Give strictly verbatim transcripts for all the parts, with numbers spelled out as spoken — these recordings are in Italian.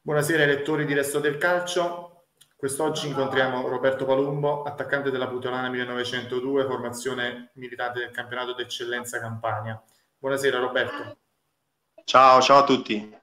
Buonasera ai lettori di Resto del Calcio. Quest'oggi incontriamo Roberto Palumbo, attaccante della Puteolana millenovecentodue, formazione militante del campionato d'eccellenza Campania. Buonasera Roberto. Ciao, ciao a tutti.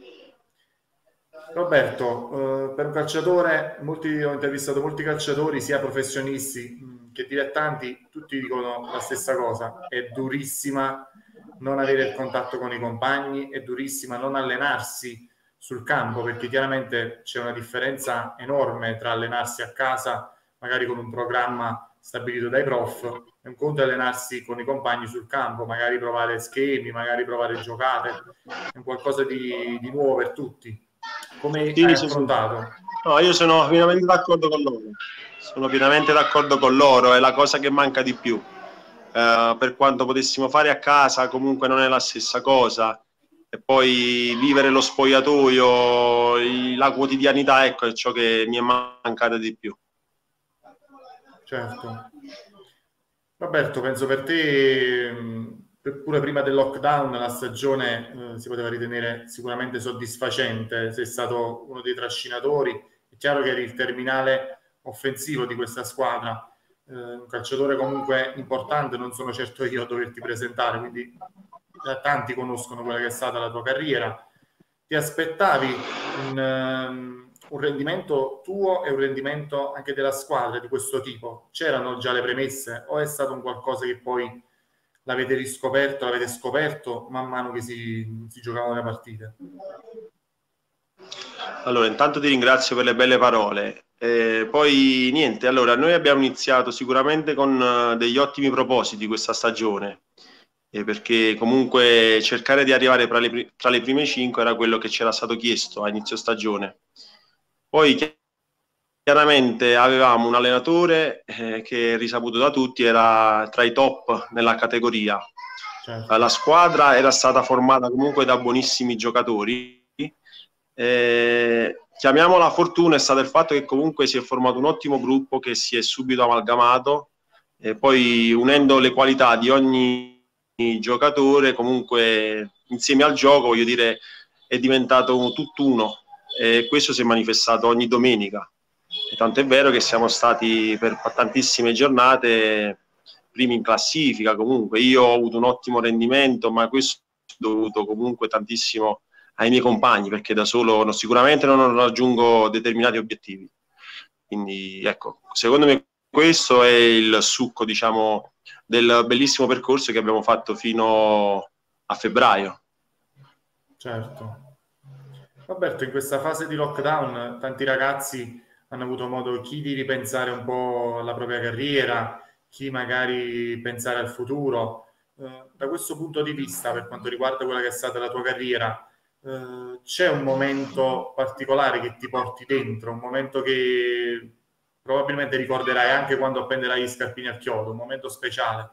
Roberto, eh, per un calciatore, molti, ho intervistato molti calciatori, sia professionisti mh, che dilettanti, tutti dicono la stessa cosa: è durissima non avere il contatto con i compagni, è durissima non allenarsi sul campo, perché chiaramente c'è una differenza enorme tra allenarsi a casa, magari con un programma stabilito dai prof, e un conto è allenarsi con i compagni sul campo, magari provare schemi, magari provare giocate, è un qualcosa di, di nuovo per tutti. Come Sì, hai sì, sì. affrontato? No, io sono pienamente d'accordo con loro. Sono pienamente d'accordo con loro, è la cosa che manca di più. Eh, per quanto potessimo fare a casa, comunque non è la stessa cosa. E poi vivere lo spogliatoio, i- la quotidianità, ecco, è ciò che mi è mancato di più. Certo. Roberto, penso per te, mh, pure prima del lockdown, la stagione eh, si poteva ritenere sicuramente soddisfacente. Sei stato uno dei trascinatori. È chiaro che eri il terminale offensivo di questa squadra, eh, un calciatore comunque importante. Non sono certo io a doverti presentare, quindi eh, tanti conoscono quella che è stata la tua carriera. Ti aspettavi un, um, un rendimento tuo e un rendimento anche della squadra di questo tipo? C'erano già le premesse o è stato un qualcosa che poi l'avete riscoperto, l'avete scoperto man mano che si, si giocavano le partite? Allora, intanto ti ringrazio per le belle parole. Eh, poi niente, allora noi abbiamo iniziato sicuramente con eh, degli ottimi propositi questa stagione, eh, perché comunque cercare di arrivare tra le, pri- tra le prime cinque era quello che ci era stato chiesto a inizio stagione. Poi chi- chiaramente avevamo un allenatore eh, che risaputo da tutti era tra i top nella categoria. Certo. La squadra era stata formata comunque da buonissimi giocatori. Eh, chiamiamola fortuna è stato il fatto che comunque si è formato un ottimo gruppo che si è subito amalgamato e poi unendo le qualità di ogni giocatore comunque insieme al gioco, voglio dire, è diventato un tutt'uno e questo si è manifestato ogni domenica. E tanto è vero che siamo stati per tantissime giornate primi in classifica. Comunque io ho avuto un ottimo rendimento, ma questo è dovuto comunque tantissimo ai miei compagni, perché da solo no, sicuramente non raggiungo determinati obiettivi. Quindi ecco, secondo me questo è il succo, diciamo, del bellissimo percorso che abbiamo fatto fino a febbraio. Certo. Roberto, in questa fase di lockdown tanti ragazzi hanno avuto modo, chi di ripensare un po' alla propria carriera, chi magari pensare al futuro. Eh, da questo punto di vista, per quanto riguarda quella che è stata la tua carriera, eh, c'è un momento particolare che ti porti dentro, un momento che probabilmente ricorderai anche quando appenderai gli scarpini al chiodo, un momento speciale.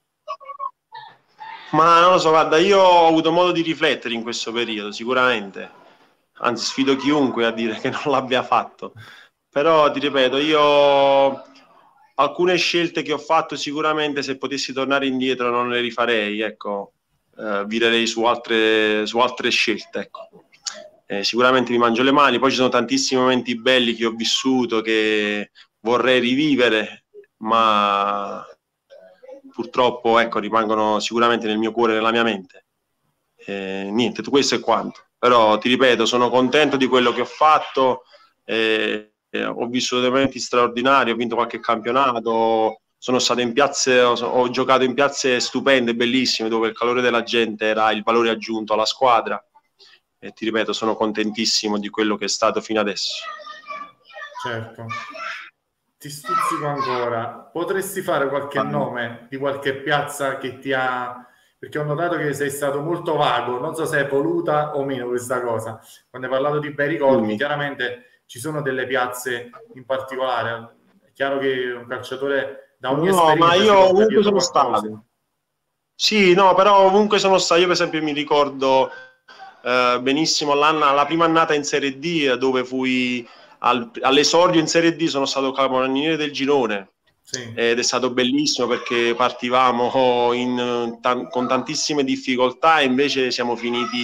Ma non lo so, guarda, io ho avuto modo di riflettere in questo periodo, sicuramente. Anzi, sfido chiunque a dire che non l'abbia fatto. Però ti ripeto, io alcune scelte che ho fatto sicuramente se potessi tornare indietro non le rifarei, ecco, eh, virerei su altre, su altre scelte, ecco. Eh, sicuramente mi mangio le mani, poi ci sono tantissimi momenti belli che ho vissuto, che vorrei rivivere, ma purtroppo ecco, rimangono sicuramente nel mio cuore e nella mia mente. Eh, niente, questo è quanto. Però ti ripeto, sono contento di quello che ho fatto, eh, eh, ho vissuto dei momenti straordinari, ho vinto qualche campionato, sono stato in piazze, ho, ho giocato in piazze stupende, bellissime, dove il calore della gente era il valore aggiunto alla squadra. E ti ripeto, sono contentissimo di quello che è stato fino adesso. Certo. Ti stuzzico ancora. Potresti fare qualche nome di qualche piazza che ti ha... Perché ho notato che sei stato molto vago, non so se è voluta o meno questa cosa. Quando hai parlato di bei ricordi, Mm. chiaramente ci sono delle piazze in particolare. È chiaro che un calciatore da ogni No, ma esperienza si io porta ovunque dietro sono qualcosa. stato. Sì, no, però ovunque sono stato, io per esempio mi ricordo eh, benissimo l'anno, la prima annata in Serie D, dove fui al, all'esordio in Serie D, sono stato capocannoniere del girone Sì, ed è stato bellissimo perché partivamo in, tan- con tantissime difficoltà e invece siamo finiti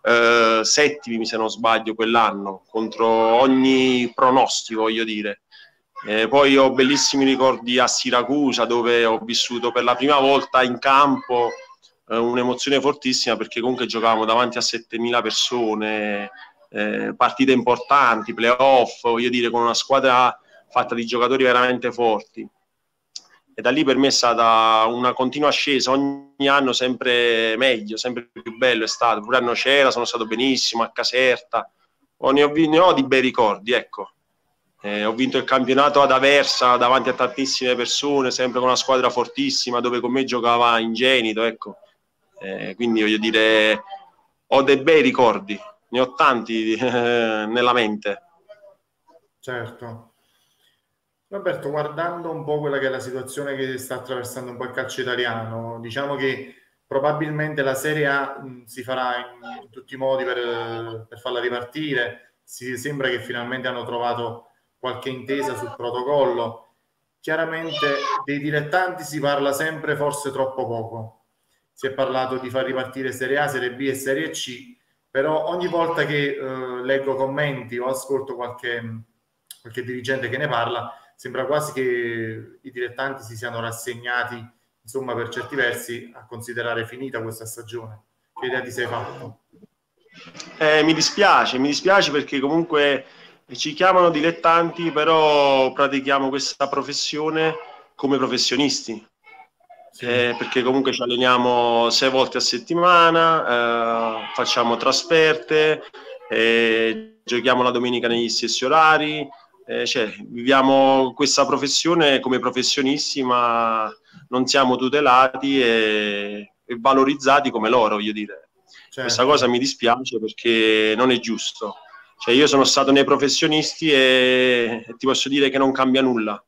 eh, settimi se non sbaglio quell'anno, contro ogni pronostico, voglio dire. Eh, poi ho bellissimi ricordi a Siracusa, dove ho vissuto per la prima volta in campo eh, un'emozione fortissima, perché comunque giocavamo davanti a settemila persone, eh, partite importanti, playoff, voglio dire, con una squadra fatta di giocatori veramente forti. E da lì per me è stata una continua ascesa, ogni anno sempre meglio, sempre più bello è stato. Pure a Nocera sono stato benissimo, a Caserta, oh, ne, ho, ne ho di bei ricordi, ecco. Eh, ho vinto il campionato ad Aversa davanti a tantissime persone, sempre con una squadra fortissima, dove con me giocava Ingenito, ecco. Eh, quindi voglio dire, ho dei bei ricordi, ne ho tanti eh, nella mente. Certo. Roberto, guardando un po' quella che è la situazione che sta attraversando un po' il calcio italiano, diciamo che probabilmente la Serie A mh, si farà in, in tutti i modi per, per farla ripartire. Si sembra che finalmente hanno trovato qualche intesa sul protocollo. Chiaramente dei dilettanti si parla sempre, forse troppo poco. Si è parlato di far ripartire Serie A, Serie B e Serie C, però ogni volta che eh, leggo commenti o ascolto qualche, qualche dirigente che ne parla, sembra quasi che i dilettanti si siano rassegnati, insomma, per certi versi, a considerare finita questa stagione. Che idea ti sei fatto? Eh, mi dispiace, mi dispiace perché comunque ci chiamano dilettanti, però pratichiamo questa professione come professionisti. Sì. Eh, perché comunque ci alleniamo sei volte a settimana, eh, facciamo trasferte, eh, giochiamo la domenica negli stessi orari, eh, cioè viviamo questa professione come professionisti, ma non siamo tutelati e, e valorizzati come loro, voglio dire. Certo. Questa cosa mi dispiace perché non è giusto. Cioè, io sono stato nei professionisti e, e ti posso dire che non cambia nulla.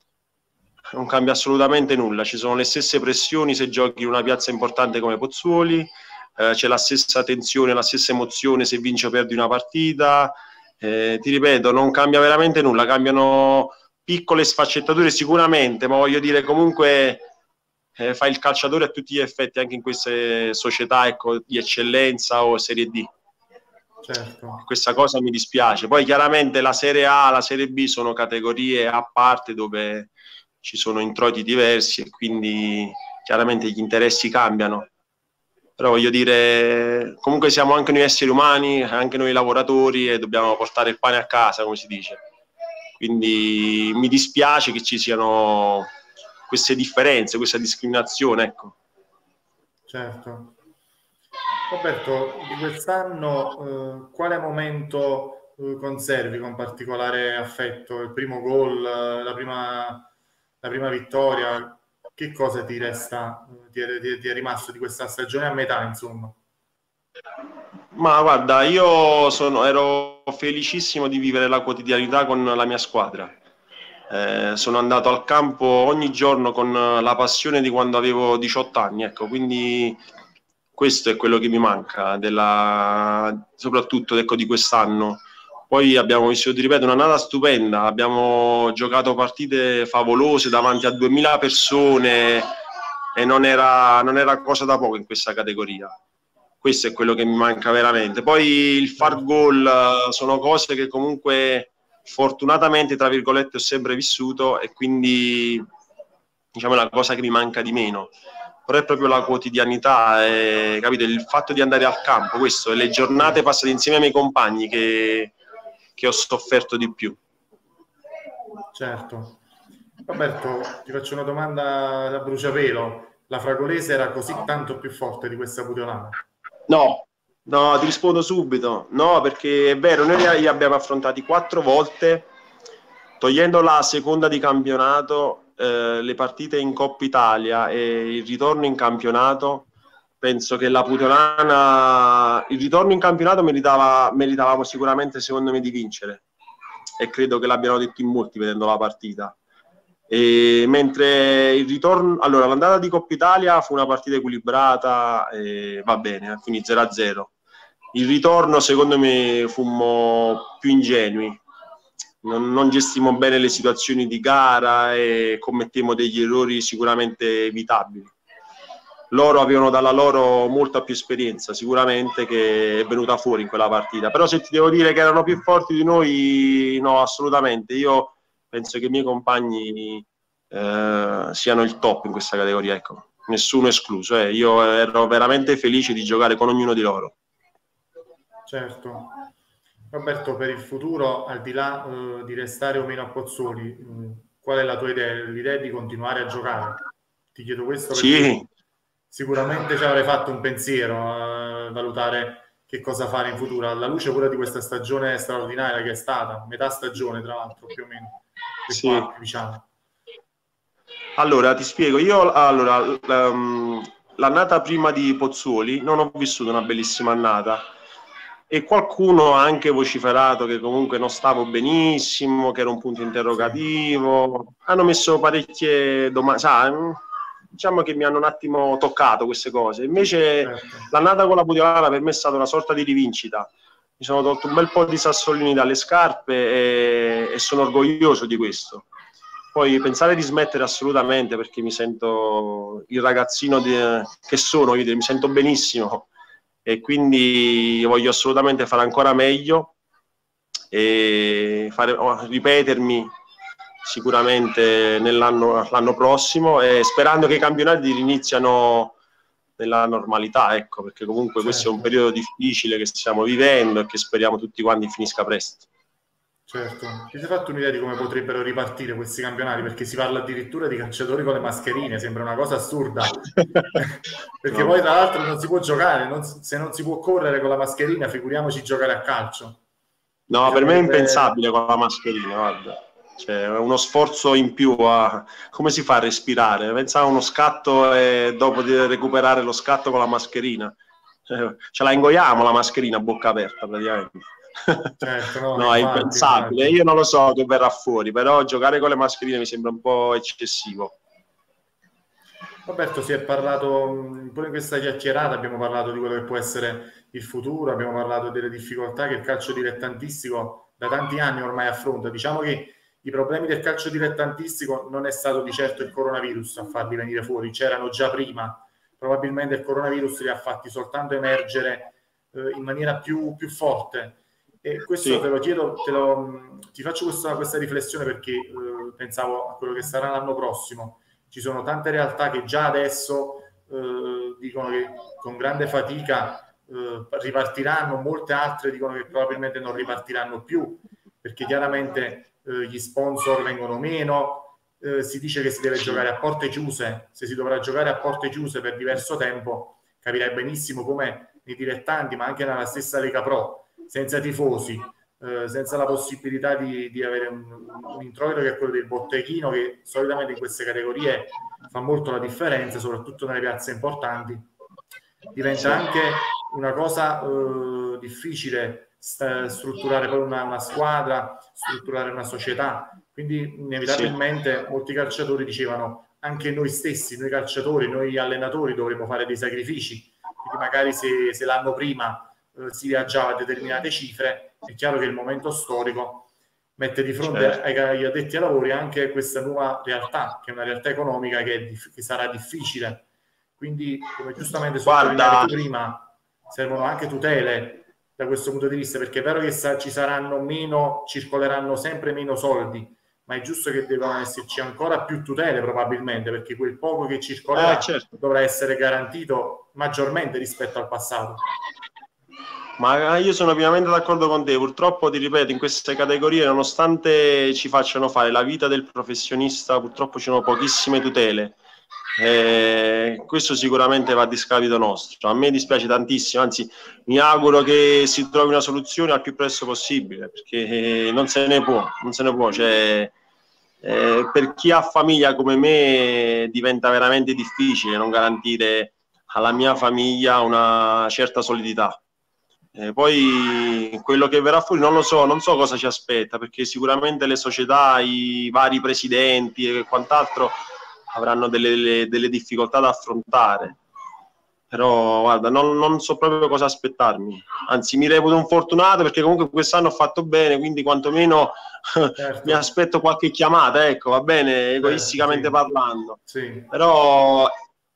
Non cambia assolutamente nulla, ci sono le stesse pressioni se giochi in una piazza importante come Pozzuoli, eh, c'è la stessa tensione, la stessa emozione se vinci o perdi una partita, eh, ti ripeto, non cambia veramente nulla, cambiano piccole sfaccettature sicuramente, ma voglio dire comunque eh, fai il calciatore a tutti gli effetti anche in queste società, ecco, di eccellenza o Serie D. Certo. Questa cosa mi dispiace. Poi chiaramente la Serie A, la Serie B sono categorie a parte dove ci sono introiti diversi e quindi chiaramente gli interessi cambiano, però voglio dire comunque siamo anche noi esseri umani, anche noi lavoratori e dobbiamo portare il pane a casa, come si dice, quindi mi dispiace che ci siano queste differenze, questa discriminazione, ecco. Certo. Roberto, di quest'anno eh, quale momento eh, conservi con particolare affetto? Il primo gol, la prima la prima vittoria, che cosa ti resta, ti è, ti è rimasto di questa stagione a metà, insomma? Ma guarda, io sono, ero felicissimo di vivere la quotidianità con la mia squadra. Eh, sono andato al campo ogni giorno con la passione di quando avevo diciotto anni, ecco, quindi questo è quello che mi manca, della, soprattutto ecco, di quest'anno. Poi abbiamo vissuto, ti ripeto, un'annata stupenda, abbiamo giocato partite favolose davanti a duemila persone e non era, non era cosa da poco in questa categoria. Questo è quello che mi manca veramente. Poi il far gol sono cose che comunque fortunatamente, tra virgolette, ho sempre vissuto e quindi diciamo è la cosa che mi manca di meno. Però è proprio la quotidianità, è, capito? Il fatto di andare al campo, questo, e le giornate passate insieme ai miei compagni che... che ho sofferto di più. Certo. Roberto, ti faccio una domanda da bruciapelo. La Fragolese era così tanto più forte di questa Puteolana? No, no, ti rispondo subito. No, perché è vero, noi li abbiamo affrontati quattro volte, togliendo la seconda di campionato, eh, le partite in Coppa Italia e il ritorno in campionato. Penso che la Puteolana, il ritorno in campionato meritava, meritavamo sicuramente secondo me di vincere e credo che l'abbiano detto in molti vedendo la partita. E mentre il ritorno, allora l'andata di Coppa Italia fu una partita equilibrata e va bene, finì zero a zero. Il ritorno secondo me fummo più ingenui, non, non gestimmo bene le situazioni di gara e commettemmo degli errori sicuramente evitabili. loro avevano dalla loro molta più esperienza sicuramente, che è venuta fuori in quella partita. Però se ti devo dire che erano più forti di noi, no, assolutamente. Io penso che i miei compagni eh, siano il top in questa categoria, ecco, nessuno escluso. Eh. Io ero veramente felice di giocare con ognuno di loro. Certo. Roberto, per il futuro, al di là uh, di restare o meno a Pozzuoli, uh, qual è la tua idea? L'idea è di continuare a giocare? Ti chiedo questo perché Sì. Sicuramente ci avrei fatto un pensiero a valutare che cosa fare in futuro, alla luce pure di questa stagione straordinaria che è stata, metà stagione tra l'altro più o meno, Sì. quarti, diciamo. Allora, ti spiego, io allora, l'annata prima di Pozzuoli non ho vissuto una bellissima annata e qualcuno ha anche vociferato che comunque non stavo benissimo, che era un punto interrogativo, sì. Hanno messo parecchie domande, sai, diciamo che mi hanno un attimo toccato queste cose. Invece certo. L'annata con la Pugliana per me è stata una sorta di rivincita. Mi sono tolto un bel po' di sassolini dalle scarpe e, e sono orgoglioso di questo. Poi pensare di smettere assolutamente, perché mi sento il ragazzino di, che sono, io mi sento benissimo e quindi voglio assolutamente fare ancora meglio e fare, ripetermi sicuramente nell'anno l'anno prossimo, e sperando che i campionati iniziano nella normalità, ecco, perché comunque certo. Questo è un periodo difficile che stiamo vivendo e che speriamo tutti quanti finisca presto. Certo, ti sei fatto un'idea di come potrebbero ripartire questi campionati? Perché si parla addirittura di calciatori con le mascherine, sembra una cosa assurda. Perché no. Poi tra l'altro non si può giocare, non, se non si può correre con la mascherina, figuriamoci giocare a calcio. No, diciamo per me è impensabile con la mascherina, guarda. Cioè, uno sforzo in più a come si fa a respirare? Pensavo a uno scatto e dopo di recuperare lo scatto con la mascherina. Cioè, ce la ingoiamo la mascherina a bocca aperta praticamente. Certo, no, no, infatti, è impensabile. Infatti. Io non lo so che verrà fuori, però giocare con le mascherine mi sembra un po' eccessivo. Roberto, si è parlato pure in questa chiacchierata, abbiamo parlato di quello che può essere il futuro, abbiamo parlato delle difficoltà che il calcio dilettantistico da tanti anni ormai affronta. Diciamo che i problemi del calcio dilettantistico non è stato di certo il coronavirus a farli venire fuori, c'erano già prima, probabilmente il coronavirus li ha fatti soltanto emergere eh, in maniera più, più forte. E questo sì. te lo chiedo, te lo, ti faccio questa, questa riflessione perché eh, pensavo a quello che sarà l'anno prossimo. Ci sono tante realtà che già adesso eh, dicono che con grande fatica eh, ripartiranno, molte altre dicono che probabilmente non ripartiranno più, perché chiaramente eh, gli sponsor vengono meno, eh, si dice che si deve giocare a porte chiuse. Se si dovrà giocare a porte chiuse per diverso tempo, capirai benissimo come nei dilettanti, ma anche nella stessa Lega Pro, senza tifosi, eh, senza la possibilità di, di avere un, un introito che è quello del botteghino, che solitamente in queste categorie fa molto la differenza, soprattutto nelle piazze importanti, diventa anche una cosa eh, difficile st- strutturare poi una, una squadra, strutturare una società. Quindi inevitabilmente sì. molti calciatori dicevano anche noi stessi, noi calciatori, noi allenatori dovremmo fare dei sacrifici, quindi magari se, se l'anno prima si viaggiava a determinate cifre, è chiaro che il momento storico mette di fronte certo. ai, agli addetti ai lavori anche questa nuova realtà, che è una realtà economica che, è, che sarà difficile. Quindi, come giustamente sottolineato prima, servono anche tutele da questo punto di vista, perché è vero che sa, ci saranno meno, circoleranno sempre meno soldi, ma è giusto che devono esserci ancora più tutele probabilmente, perché quel poco che circolerà eh, certo. dovrà essere garantito maggiormente rispetto al passato. Ma io sono pienamente d'accordo con te. Purtroppo, ti ripeto, in queste categorie, nonostante ci facciano fare la vita del professionista, purtroppo ci sono pochissime tutele. Eh, questo sicuramente va a discapito nostro. A me dispiace tantissimo, anzi mi auguro che si trovi una soluzione al più presto possibile, perché non se ne può, non se ne può. Cioè, eh, per chi ha famiglia come me diventa veramente difficile non garantire alla mia famiglia una certa solidità. Eh, poi quello che verrà fuori non lo so, non so cosa ci aspetta, perché sicuramente le società, i vari presidenti e quant'altro avranno delle, delle, delle difficoltà da affrontare, però guarda, non, non so proprio cosa aspettarmi, anzi mi reputo un fortunato perché comunque quest'anno ho fatto bene, quindi quantomeno certo. mi aspetto qualche chiamata, ecco, va bene, egoisticamente sì. parlando, sì. però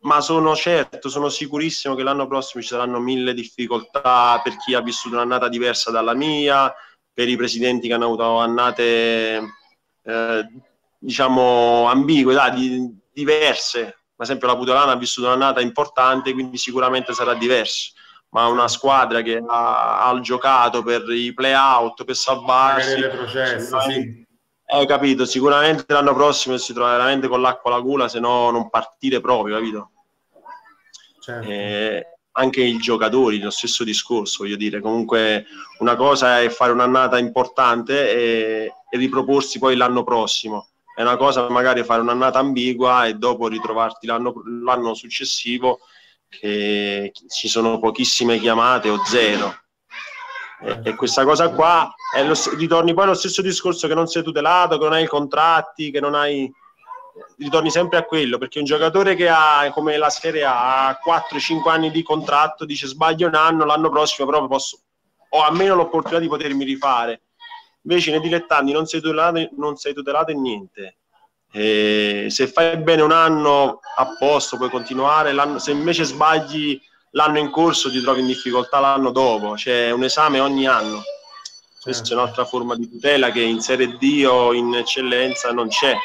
ma sono certo, sono sicurissimo che l'anno prossimo ci saranno mille difficoltà per chi ha vissuto un'annata diversa dalla mia, per i presidenti che hanno avuto annate eh, diciamo ambigue, dai, diverse. Per esempio la Pudelana ha vissuto un'annata importante, quindi sicuramente sarà diverso, ma una squadra che ha, ha giocato per i play-out, per salvarsi, magari retrocesso, sì. Hai capito, sicuramente l'anno prossimo si trova veramente con l'acqua alla gola, se no non partire proprio, capito? Certo. Eh, anche i giocatori, lo stesso discorso, voglio dire, comunque una cosa è fare un'annata importante e, e riproporsi poi l'anno prossimo, è una cosa magari fare un'annata ambigua e dopo ritrovarti l'anno, l'anno successivo che ci sono pochissime chiamate o zero. E, e questa cosa qua è lo, ritorni poi allo stesso discorso, che non sei tutelato, che non hai contratti, che non hai, ritorni sempre a quello, perché un giocatore che ha, come la Serie A, ha quattro cinque anni di contratto, dice sbaglio un anno, l'anno prossimo proprio posso, ho almeno l'opportunità di potermi rifare. Invece nei dilettanti non sei tutelato, non sei tutelato in niente. E se fai bene un anno a posto puoi continuare, l'anno, se invece sbagli l'anno in corso ti trovi in difficoltà l'anno dopo, c'è un esame ogni anno. Certo. Questa è un'altra forma di tutela che in Serie D o in eccellenza non c'è,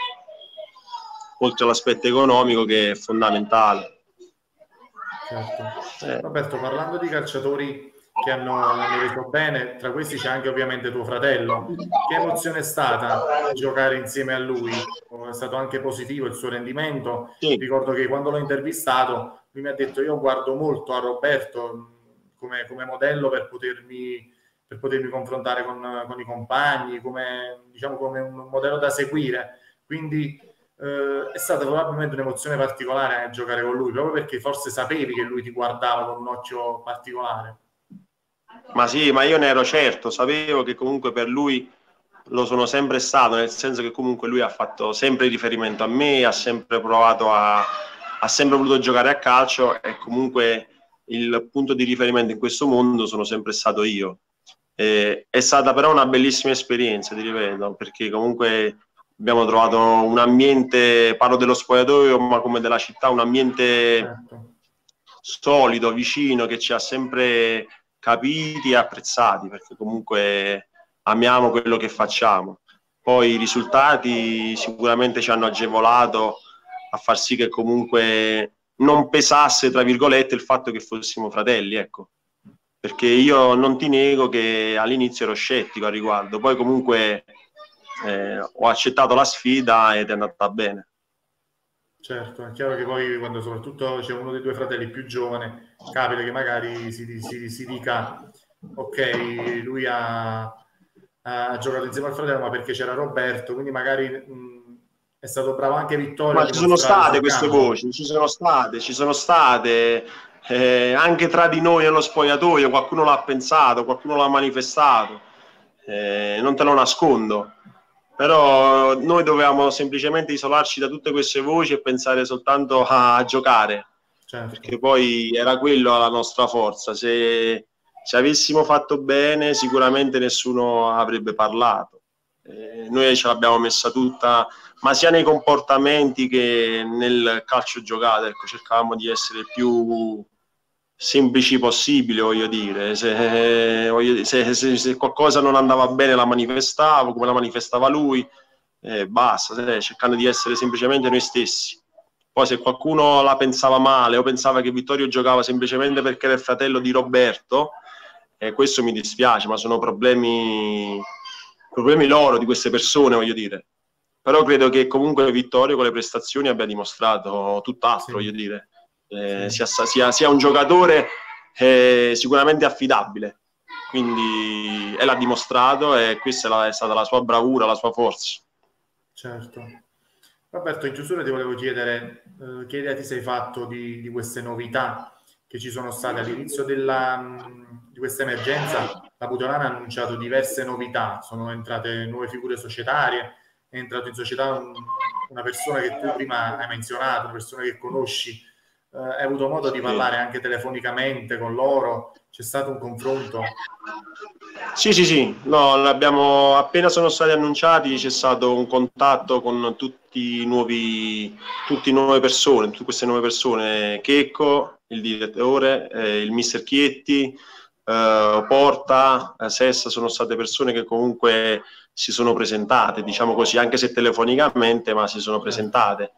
oltre all'aspetto economico che è fondamentale. Certo. Eh. Roberto, parlando di calciatori che hanno, hanno reso bene, tra questi c'è anche ovviamente tuo fratello. Che emozione è stata giocare insieme a lui? È stato anche positivo il suo rendimento. Sì. Ricordo che quando l'ho intervistato lui mi ha detto: io guardo molto a Roberto come, come modello per potermi, per potermi confrontare con, con i compagni, come, diciamo, come un modello da seguire. Quindi eh, è stata probabilmente un'emozione particolare a giocare con lui, proprio perché forse sapevi che lui ti guardava con un occhio particolare. Ma sì, ma io ne ero certo, sapevo che comunque per lui lo sono sempre stato, nel senso che comunque lui ha fatto sempre riferimento a me, ha sempre provato a, ha sempre voluto giocare a calcio e comunque il punto di riferimento in questo mondo sono sempre stato io. E, è stata però una bellissima esperienza, ti ripeto, perché comunque abbiamo trovato un ambiente, parlo dello spogliatoio, ma come della città, un ambiente certo. solido, vicino, che ci ha sempre capiti e apprezzati, perché comunque amiamo quello che facciamo. Poi i risultati sicuramente ci hanno agevolato a far sì che comunque non pesasse, tra virgolette, il fatto che fossimo fratelli, ecco. Perché io non ti nego che all'inizio ero scettico al riguardo, poi comunque eh, ho accettato la sfida ed è andata bene. Certo, è chiaro che poi quando soprattutto c'è uno dei due fratelli più giovane, capita che magari si, si, si dica: ok, lui ha, ha giocato insieme al fratello ma perché c'era Roberto, quindi magari mh, è stato bravo anche Vittorio. Ma ci sono state queste voci, ci sono state, ci sono state eh, anche tra di noi nello spogliatoio, qualcuno l'ha pensato, qualcuno l'ha manifestato, eh, non te lo nascondo. Però noi dovevamo semplicemente isolarci da tutte queste voci e pensare soltanto a giocare, certo. Perché poi era quello la nostra forza. Se, se avessimo fatto bene sicuramente nessuno avrebbe parlato. Eh, noi ce l'abbiamo messa tutta, ma sia nei comportamenti che nel calcio giocato, ecco, cercavamo di essere più semplici possibile, voglio dire. Se, voglio, se, se, se qualcosa non andava bene la manifestavo come la manifestava lui, eh, basta, se, cercando di essere semplicemente noi stessi. Poi se qualcuno la pensava male o pensava che Vittorio giocava semplicemente perché era il fratello di Roberto, eh, questo mi dispiace, ma sono problemi problemi loro, di queste persone, voglio dire. Però credo che comunque Vittorio con le prestazioni abbia dimostrato tutt'altro, sì. voglio dire. Eh, sia, sia, sia un giocatore eh, sicuramente affidabile, quindi e l'ha dimostrato, e questa è, la, è stata la sua bravura, la sua forza. Certo. Roberto, in chiusura ti volevo chiedere eh, che idea ti sei fatto di, di queste novità che ci sono state all'inizio della, di questa emergenza. La Pudelana ha annunciato diverse novità, sono entrate nuove figure societarie, è entrato in società un, una persona che tu prima hai menzionato, una persona che conosci. Uh, hai avuto modo di parlare anche telefonicamente con loro? C'è stato un confronto? Sì, sì, sì. No, l'abbiamo, appena sono stati annunciati c'è stato un contatto con tutti tutti nuovi, tutti nuove persone, tutte queste nuove persone, Checco, il direttore, eh, il mister Chietti, eh, Porta, eh, Sessa, sono state persone che comunque si sono presentate, diciamo così, anche se telefonicamente, ma si sono presentate.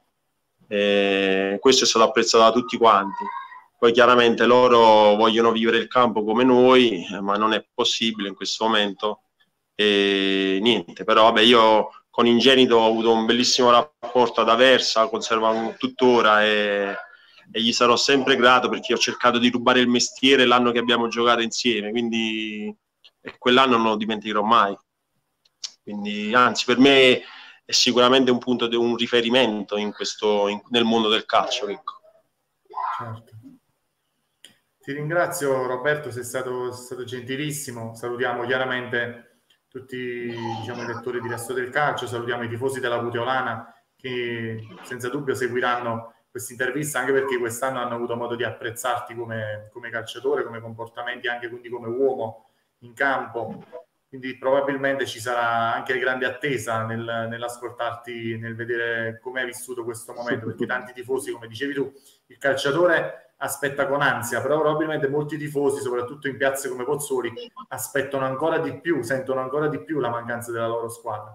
Eh, questo è stato apprezzato da tutti quanti. Poi chiaramente loro vogliono vivere il campo come noi, eh, ma non è possibile in questo momento. E niente, però vabbè, io con Ingenito ho avuto un bellissimo rapporto ad Aversa, conservo tuttora e, e gli sarò sempre grato, perché ho cercato di rubare il mestiere l'anno che abbiamo giocato insieme, quindi e quell'anno non lo dimenticherò mai. Quindi anzi, per me è sicuramente un punto di un riferimento in questo, in, nel mondo del calcio. Ecco. Certo. Ti ringrazio Roberto, sei stato, sei stato gentilissimo. Salutiamo chiaramente tutti, diciamo, i lettori di Resto del Calcio, salutiamo i tifosi della Puteolana che senza dubbio seguiranno questa intervista, anche perché quest'anno hanno avuto modo di apprezzarti come, come calciatore, come comportamenti, anche quindi come uomo in campo. Quindi probabilmente ci sarà anche grande attesa nel, nell'ascoltarti, nel vedere come hai vissuto questo momento, perché tanti tifosi, come dicevi tu, il calciatore aspetta con ansia, però probabilmente molti tifosi, soprattutto in piazze come Pozzuoli, aspettano ancora di più, sentono ancora di più la mancanza della loro squadra.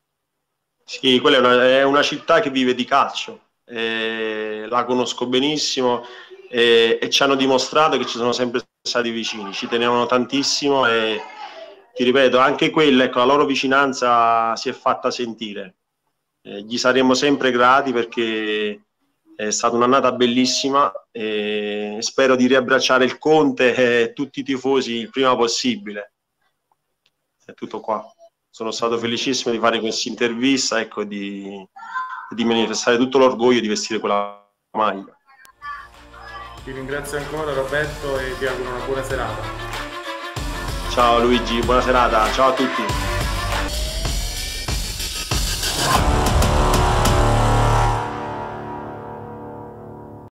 Sì, quella è una, è una città che vive di calcio, eh, la conosco benissimo eh, e ci hanno dimostrato che ci sono sempre stati vicini, ci tenevano tantissimo e ti ripeto, anche quella, ecco, la loro vicinanza si è fatta sentire. Eh, gli saremo sempre grati perché è stata un'annata bellissima e spero di riabbracciare il Conte e tutti i tifosi il prima possibile. È tutto qua. Sono stato felicissimo di fare questa intervista, ecco, di, di manifestare tutto l'orgoglio di vestire quella maglia. Ti ringrazio ancora Roberto e ti auguro una buona serata. Ciao Luigi, buona serata, ciao a tutti.